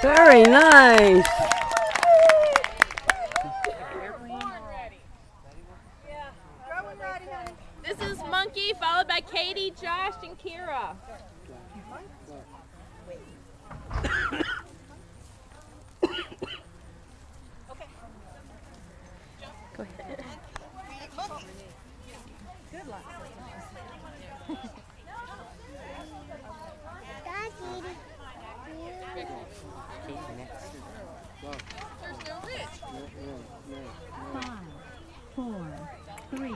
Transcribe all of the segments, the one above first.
Very nice. This is Monkey, followed by Katie, Josh, and Kira. Go ahead. Good luck. There's no ridge. 5, 4, 3, 2,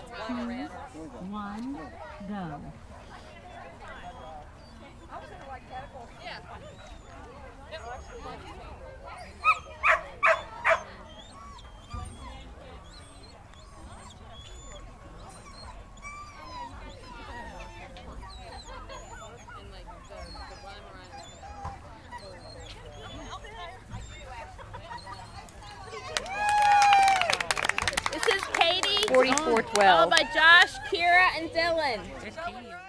1, go. Yeah. This is Katie, 44-12. followed by Josh, Kira, and Dylan.